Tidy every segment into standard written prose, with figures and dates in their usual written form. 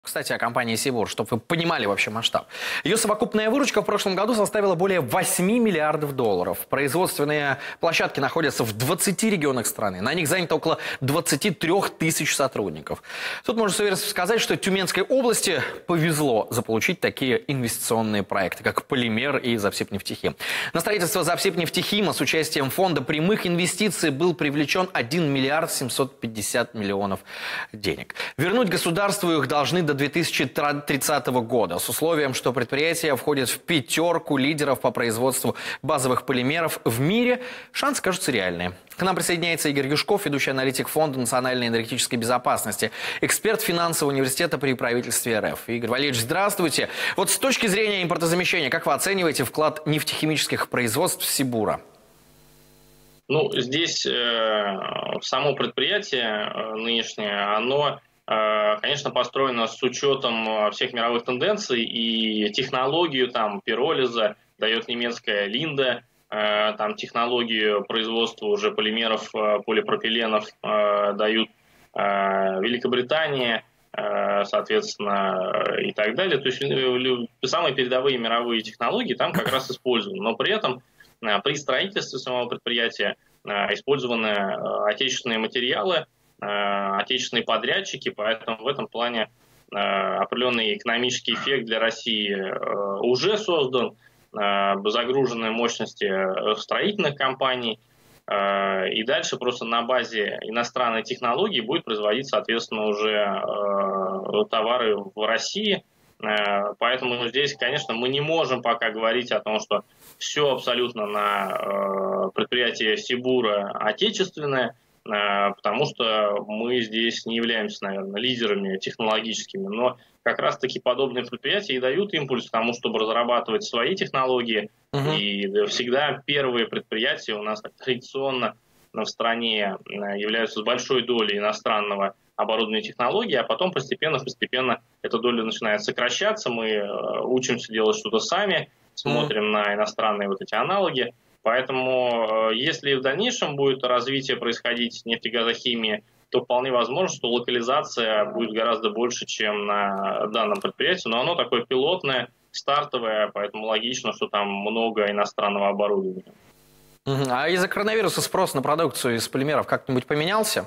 Кстати, о компании «Сибур», чтобы вы понимали вообще масштаб. Ее совокупная выручка в прошлом году составила более 8 миллиардов долларов. Производственные площадки находятся в 20 регионах страны. На них занято около 23 тысяч сотрудников. Тут можно с уверенностью сказать, что Тюменской области повезло заполучить такие инвестиционные проекты, как «Полимер» и «Запсибнефтехим». На строительство «Запсибнефтехима» с участием фонда прямых инвестиций был привлечен 1 миллиард 750 миллионов денег. Вернуть государству их должны до 2030 года с условием, что предприятие входит в пятерку лидеров по производству базовых полимеров в мире. Шансы кажутся реальные. К нам присоединяется Игорь Юшков, ведущий аналитик Фонда национальной энергетической безопасности, эксперт финансового университета при правительстве РФ. Игорь Валерьевич, здравствуйте. Вот с точки зрения импортозамещения, как вы оцениваете вклад нефтехимических производств Сибура? Ну, здесь само предприятие нынешнее, оно, конечно, построено с учетом всех мировых тенденций, и технологию там пиролиза дает немецкая Линда, там технологию производства уже полимеров, полипропиленов дают Великобритания, соответственно, и так далее. То есть самые передовые мировые технологии там как раз используют, но при этом при строительстве самого предприятия использованы отечественные материалы, отечественные подрядчики, поэтому в этом плане определенный экономический эффект для России уже создан, загружены мощности строительных компаний, и дальше просто на базе иностранной технологии будет производиться, соответственно, уже товары в России. Поэтому здесь, конечно, мы не можем пока говорить о том, что все абсолютно на предприятии Сибура отечественное, потому что мы здесь не являемся, наверное, лидерами технологическими, но как раз-таки подобные предприятия и дают импульс к тому, чтобы разрабатывать свои технологии. И всегда первые предприятия у нас традиционно в стране являются с большой долей иностранного оборудования и технологий, а потом постепенно эта доля начинает сокращаться, мы учимся делать что-то сами, смотрим на иностранные вот эти аналоги. Поэтому, если в дальнейшем будет развитие происходить нефтегазохимии, то вполне возможно, что локализация будет гораздо больше, чем на данном предприятии. Но оно такое пилотное, стартовое, поэтому логично, что там много иностранного оборудования. А из-за коронавируса спрос на продукцию из полимеров как-нибудь поменялся?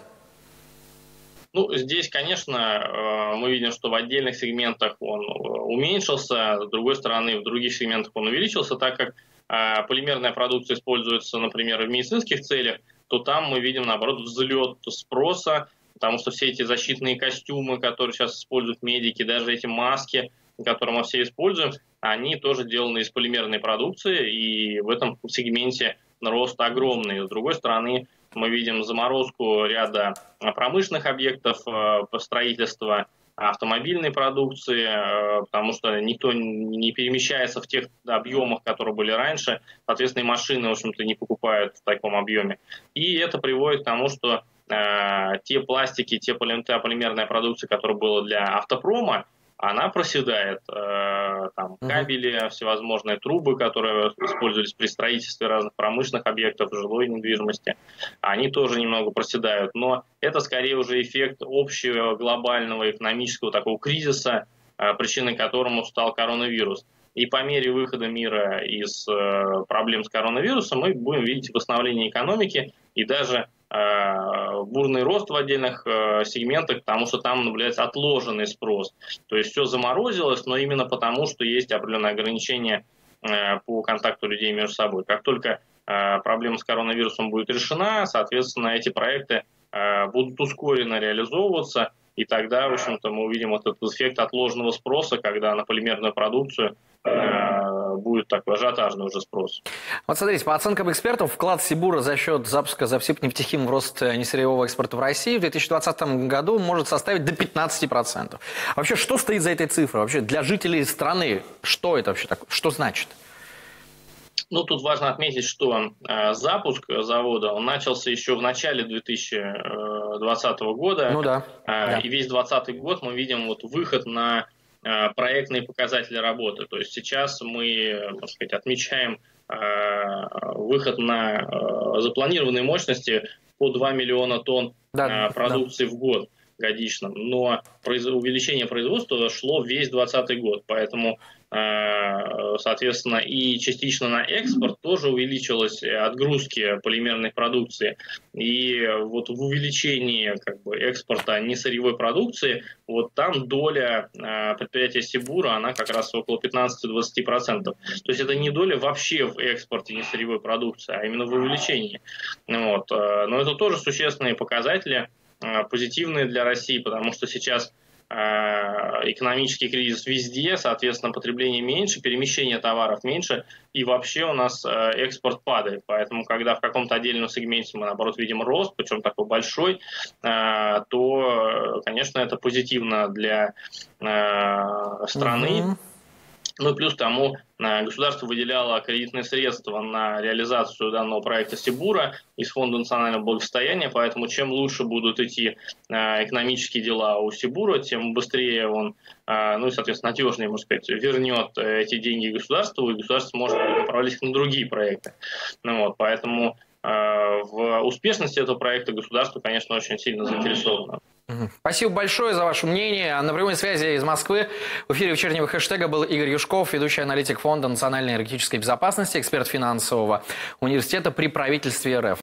Ну, здесь, конечно, мы видим, что в отдельных сегментах он уменьшился, с другой стороны, в других сегментах он увеличился, так как полимерная продукция используется, например, в медицинских целях, то там мы видим, наоборот, взлет спроса, потому что все эти защитные костюмы, которые сейчас используют медики, даже эти маски, которые мы все используем, они тоже сделаны из полимерной продукции, и в этом сегменте рост огромный. С другой стороны, мы видим заморозку ряда промышленных объектов по строительству автомобильной продукции, потому что никто не перемещается в тех объемах, которые были раньше. Соответственно, и машины, в общем-то, не покупают в таком объеме. И это приводит к тому, что те пластики, та полимерная продукция, которая была для автопрома, она проседает. Там кабели, всевозможные трубы, которые использовались при строительстве разных промышленных объектов, жилой недвижимости, они тоже немного проседают. Но это скорее уже эффект общего глобального экономического такого кризиса, причиной которому стал коронавирус. И по мере выхода мира из проблем с коронавирусом мы будем видеть восстановление экономики и даже бурный рост в отдельных сегментах, потому что там наблюдается отложенный спрос. То есть все заморозилось, но именно потому, что есть определенные ограничения по контакту людей между собой. Как только проблема с коронавирусом будет решена, соответственно, эти проекты будут ускоренно реализовываться, и тогда, в общем-то, мы увидим вот этот эффект отложенного спроса, когда на полимерную продукцию будет такой ажиотажный уже спрос. Вот смотрите, по оценкам экспертов, вклад Сибура за счет запуска Запсибнефтехим в рост несырьевого экспорта в России в 2020 году может составить до 15%. Вообще, что стоит за этой цифрой? Вообще, для жителей страны, что это вообще такое? Что значит? Ну, тут важно отметить, что запуск завода, он начался еще в начале 2020 года. Ну да. И весь 2020 год мы видим вот выход на проектные показатели работы. То есть сейчас мы, так сказать, отмечаем выход на запланированные мощности по 2 миллиона тонн продукции в год. годичном, но увеличение производства шло весь 2020 год, поэтому, соответственно, и частично на экспорт тоже увеличилась отгрузки полимерной продукции. И вот в увеличении экспорта несырьевой продукции, вот там доля предприятия Сибура, она как раз около 15-20%. То есть это не доля вообще в экспорте несырьевой продукции, а именно в увеличении. Вот. Но это тоже существенные показатели, позитивные для России, потому что сейчас экономический кризис везде, соответственно, потребление меньше, перемещение товаров меньше, и вообще у нас экспорт падает. Поэтому, когда в каком-то отдельном сегменте мы, наоборот, видим рост, причем такой большой, то, конечно, это позитивно для страны. Ну и плюс к тому, государство выделяло кредитные средства на реализацию данного проекта Сибура из Фонда национального благосостояния, поэтому чем лучше будут идти экономические дела у Сибура, тем быстрее он, ну и, соответственно, надежнее, можно сказать, вернет эти деньги государству, и государство может направлять их на другие проекты. Ну вот, поэтому в успешности этого проекта государство, конечно, очень сильно заинтересовано. Спасибо большое за ваше мнение. На прямой связи из Москвы в эфире «Вечернего хэштега» был Игорь Юшков, ведущий аналитик Фонда национальной энергетической безопасности, эксперт финансового университета при правительстве РФ.